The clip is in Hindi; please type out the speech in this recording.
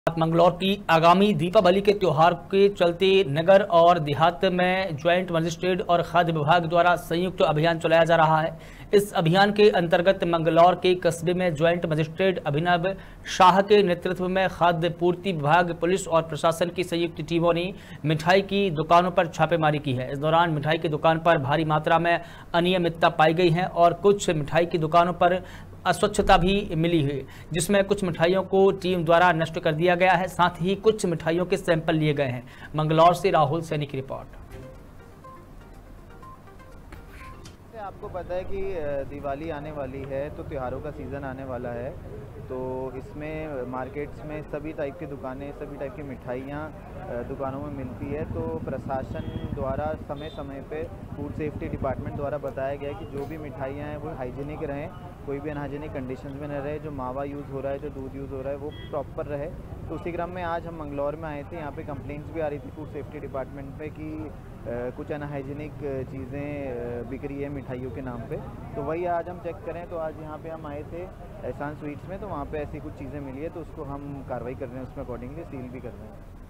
मंगलौर की आगामी दीपावली के त्योहार के चलते नगर और देहात में ज्वाइंट मजिस्ट्रेट और खाद्य विभाग द्वारा संयुक्त अभियान चलाया जा रहा है। इस अभियान के अंतर्गत मंगलौर के कस्बे में ज्वाइंट मजिस्ट्रेट अभिनव शाह के नेतृत्व में खाद्य पूर्ति विभाग, पुलिस और प्रशासन की संयुक्त टीमों ने मिठाई की दुकानों पर छापेमारी की है। इस दौरान मिठाई की दुकान पर भारी मात्रा में अनियमितता पाई गई है और कुछ मिठाई की दुकानों पर अस्वच्छता भी मिली है, जिसमें कुछ मिठाइयों को टीम द्वारा नष्ट कर दिया गया है। साथ ही कुछ मिठाइयों के सैंपल लिए गए हैं। मंगलौर से राहुल सैनी की रिपोर्ट। आपको पता है कि दिवाली आने वाली है तो त्योहारों का सीज़न आने वाला है, तो इसमें मार्केट्स में सभी टाइप की दुकानें, सभी टाइप की मिठाइयाँ दुकानों में मिलती है। तो प्रशासन द्वारा समय समय पे फूड सेफ्टी डिपार्टमेंट द्वारा बताया गया है कि जो भी मिठाइयाँ हैं वो हाइजीनिक रहें, कोई भी अनहाइजीनिक कंडीशंस में न रहे। जो मावा यूज़ हो रहा है, जो दूध यूज़ हो रहा है वो प्रॉपर रहे। तो उसी क्रम में आज हम मंगलौर में आए थे। यहाँ पे कंप्लेंट्स भी आ रही थी फूड सेफ्टी डिपार्टमेंट पे कि कुछ अनहाइजीनिक चीज़ें बिक रही है मिठाइयों के नाम पे। तो वही आज हम चेक करें तो आज यहाँ पे हम आए थे एहसान स्वीट्स में, तो वहाँ पे ऐसी कुछ चीज़ें मिली है, तो उसको हम कार्रवाई कर रहे हैं, उसमें अकॉर्डिंगली सील भी कर रहे हैं।